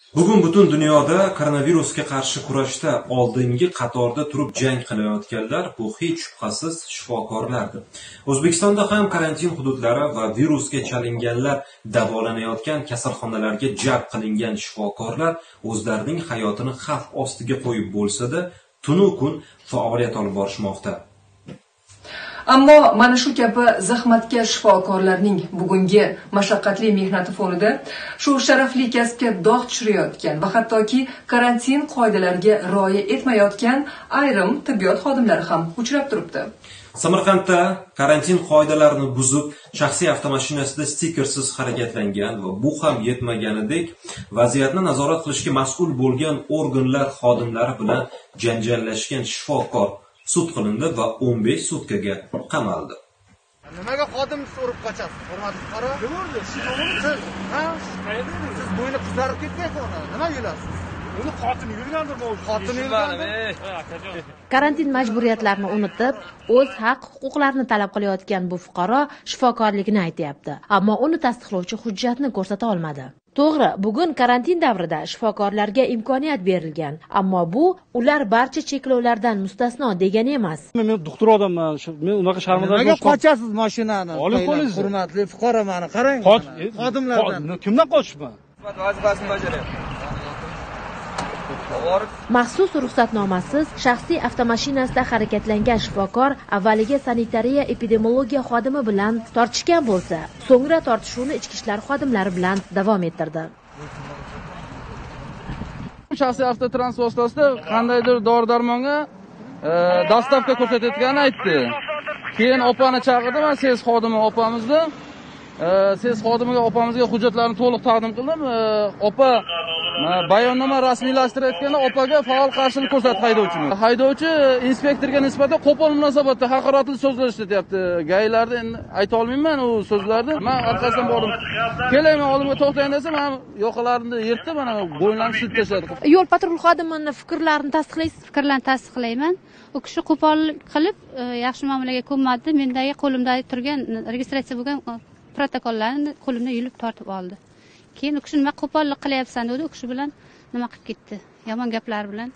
Bugun butun dunyoda koronavirusga qarshi kurashda oldingi qatorda turib jang qilayotganlar bu hech shubhasiz shifokorlardir. O'zbekistonda ham karantin hududlari va virusga chalinganlar davolanayotgan kasalxonalarga jalb qilingan shifokorlar o'zlarining hayotini xavf ostiga qo'yib bo'lsa-da, tunu kun faoliyat olib borishmoqda. Ammo mana shu kabi zahmatga shifokorlarning bugungi mashaqqatli mehnati fonida shu sharafli kasbga dog' tushirayotgan va hattoki karantin qoidalariga rioya etmayotgan ayrim tibbiyot xodimlari ham uchrab turibdi. Samarqandda karantin qoidalarini buzib, shaxsiy avtomashinasida stikersiz harakatlangan va bu ham yetmaganidek, vaziyatni nazorat qilishga mas'ul bo'lgan organlar xodimlari bilan janjallashgan shifokor sud qilindi va 15 sutkaga qamaldi. Nimaga xodim urib qochasiz? Hurmatli fuqaro. Nima bo'ldi? Siz bo'yni qizarib ketgan-ku. Nima yurasiz? Uni xotini yurgandir, xotini yurgandir. Karantin majburiyatlarini unutib, o'z haq-huquqlarini talab qilayotgan bu fuqaro shifokorligini aytayapti, ammo uni tasdiqlovchi hujjatni ko'rsata olmadi. To'g'ri, bugun karantin davrida shifokorlarga imkoniyat berilgan, ammo bu ular barcha cheklovlardan mustasno degani emas. Men doktor odamman, men unaqa sharmanda Nimaga qochasiz mashinani? Olib qo'yingiz. Hurmatli fuqaro, meni qarang. Xodimlardan. Kimdan qochishman? Vazifasini bajaryapti. Maxsus ruxsatnomasiz shaxsiy avtomashinasida harakatlangan shifokor avvaliga sanitariya epidemiologiya xodimi bilan tortishgan bo'lsa, so'ngra tortishuvni ichki ishlar xodimlari bilan davom ettirdi. Shaxsiy avtotransport vositasida qandaydir dori-darmonga dastavka ko'rsatayotganini aytdi. Keyin opani chaqirdim, men ses xodimi opamizni, ses xodimiga opamizga hujjatlarni to'liq taqdim qildim. Opa bayonnoma rasmiylashtirayotganda opaga faol qarshilik ko'rsatdi haydovchini. Haydovchi inspektorga nisbatan qo'pol munosabatda haqoratli so'zlar ishlatyapti. Gaylarda endi ayta olmayman u so'zlarni. Men orqasidan bordim. Kelayman oldimga to'xtang desam, men yoqalarimni yirtdi, mana bo'ynlarimni silib tashladi. Yo'l patrul xodimining fikrlarini tasdiqlaysiz? Fikrlarni tasdiqlayman. U kishi qo'pol qilib, yaxshi muomalaga ko'nmadi. Mendagi qo'limda turgan registratsiya bo'lgan protokollarni qo'limdan yulib tortib oldi. Keyin u kishi nima qo'pollik qilyapsan dedi, u kishi bilan nima qilib ketdi. Yomon gaplar bilan.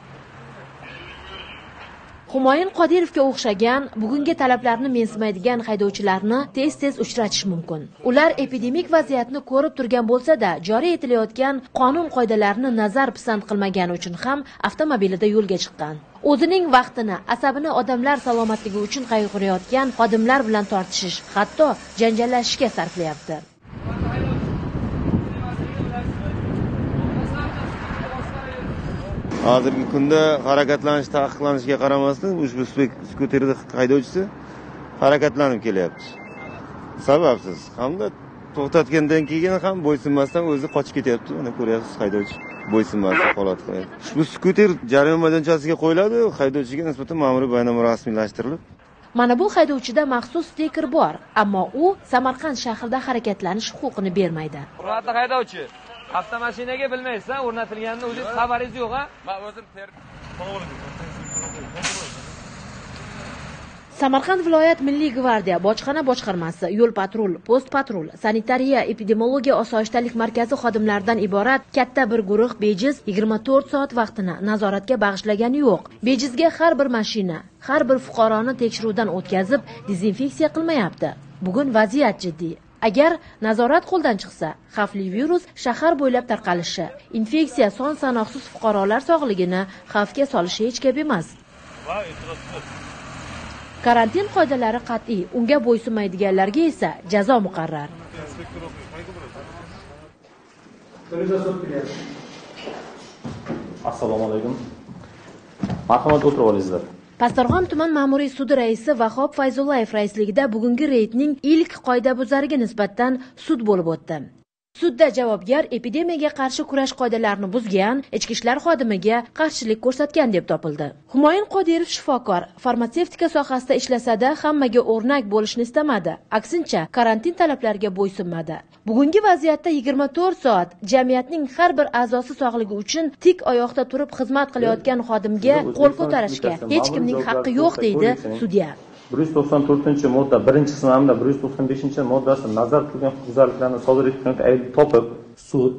Humoyun Qodirovga o'xshagan bugungi talablarni mensimaydigan haydovchilarni tez-tez uchratish mumkin. Ular epidemik vaziyatni ko'rib turgan bo'lsa-da, joriy etilayotgan qonun qoidalarini nazar pisand qilmagani uchun ham avtomobilida yo'lga chiqqan. O'zining vaqtini, asabini odamlar salomatligi uchun qayg'urayotgan xodimlar bilan tortishish, hatto janjallashishga sarflayapti. Hozirgi kunda harakatlanish taqiqlanishiga qaramasdan ushbu skuterda haydovchisi harakatlanib kelyapti. Sababsiz hamda to'xtatgandan keyin ham bo'ysunmasdan o'zi qochib ketyapti. Mana ko'ryapsiz, haydovchi bo'ysunmasdan holat qilyapti. Bu skuter jarima maydonchasiga qo'yiladi, haydovchiga nisbatan ma'muriy bayonnoma rasmiylashtirilib. Mana bu haydovchida maxsus stiker bor, ammo u Samarqand shahrida harakatlanish huquqini bermaydi. Hurmatli haydovchi, avtomashinaga bilmaysan, o'rnatilganini o'zingiz xabaringiz yo'q-a? Men o'zim Samarqand viloyat Milliy gvardiya bojxona boshqarmasi, yo'l patrul, post patrul, sanitariya, epidemiologiya osoyishtalik markazi xodimlaridan iborat katta bir guruh bejiz 24 soat vaqtini nazoratga bag'ishlagani yo'q. Bejizga har bir mashina, har bir fuqaroni tekshiruvdan o'tkazib, dezinfeksiya qilmayapti. Bugun vaziyat jiddiy. Agar nazorat qo'ldan chiqsa, xavfli virus shahar bo'ylab tarqalishi, infeksiya son sanoqsiz fuqarolar sog'ligini xavfga solishi hech gap emas. Karantin qoidalari qat'iy, unga bo'ysunmaydiganlarga esa jazo muqarrar. Assalomu alaykum. Marhamat, o'tirib olingizlar. Pastorg'om tuman ma'muriy sudi raisi Vahob Fayzullayev raisligida bugungi reydning ilk qoidabuzariga nisbatan sud bo'lib o'tdi. Sudda javobgar epidemiyaga qarshi kurash qoidalarini buzgan, ichki ishlar xodimiga qarshilik ko'rsatgan deb topildi. Humoyun Qodirov shifokor, farmatsevtika sohasida ishlasada hammaga o'rnak bo'lishni istamadi. Aksincha, karantin talablariga bo'ysunmadi. Bugungi vaziyatda 24 soat jamiyatning har bir a'zosi sog'ligi uchun tik oyoqda turib xizmat qilayotgan xodimga qo'l ko'tarishga hech kimning haqqi yo'q, deydi sudya. 194-modda 1-qismi hamda 195-moddasi nazar qilgan huquqbuzarliklarni sodir etgan aybni topib, sud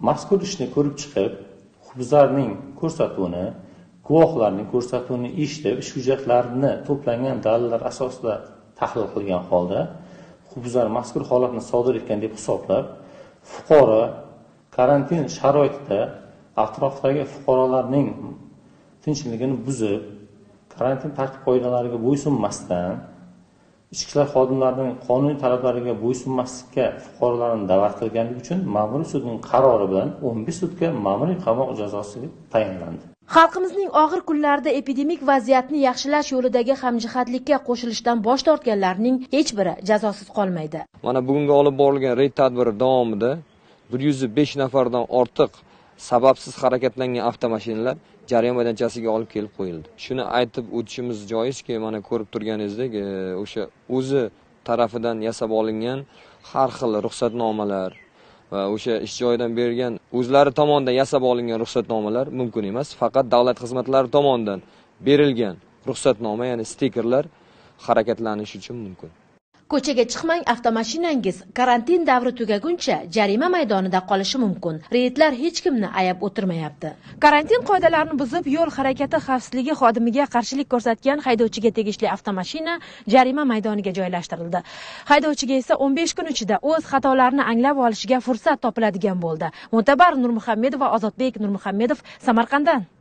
mazkur ishni ko'rib chiqib, huquqbuzarning ko'rsatuvini, guvohlarning ko'rsatuvini eshitib, ish hujjatlarini to'plangan dalillar asosida tahlil qilgan holda huquqbuzar mazkur holatni sodir etgan deb hisoblab, fuqaro karantin sharoitida atrofdagi fuqarolarning tinchligini buzib, karantin tartib qoidalariga bo'ysunmasdan, ichki ishlar xodimlarining qonuniy talablariga bo'ysunmaslikka fuqarolarni da'vat qilganligi uchun ma'muriy sudning qarori bilan 15 sutka ma'muriy qamoq jazosi tayinlandi. Xalqimizning og'ir kunlarida epidemik vaziyatni yaxshilash yo'lidagi hamjihatlikka qo'shilishdan bosh tortganlarning hech biri jazosiz qolmaydi. Mana bugungi olib borilgan reyd tadbiri davomida 105 nafardan ortiq sababsiz harakatlangan avtomashinalar jarima maydonchasiga olib kelib qo'yildi. Shuni aytib o'tishimiz joizki, mana ko'rib turganingizdek, o'sha o'zi tarafidan yasab olingan har xil ruxsatnomalar va o'sha ish joyidan berilgan o'zlari tomonidan yasab olingan ruxsatnomalar mumkin emas. Faqat davlat xizmatlari tomonidan berilgan ruxsatnoma, ya'ni stikerlar harakatlanish uchun mumkin. Ko'chaga chiqmang, avtomashinangiz karantin davri tugaguncha jarima maydonida qolishi mumkin. Reydlar hech kimni ayab o'tirmayapti. Karantin qoidalarini buzib, yo'l harakati xavfsizligi xodimiga qarshilik ko'rsatgan haydovchiga tegishli avtomashina jarima maydoniga joylashtirildi. Haydovchiga esa 15 kun ichida o'z xatolarini anglab olishiga fursat topiladigan bo'ldi. Mo'tabar Nurmuhammedov va Ozodbek Nurmuhammedov Samarqanddan.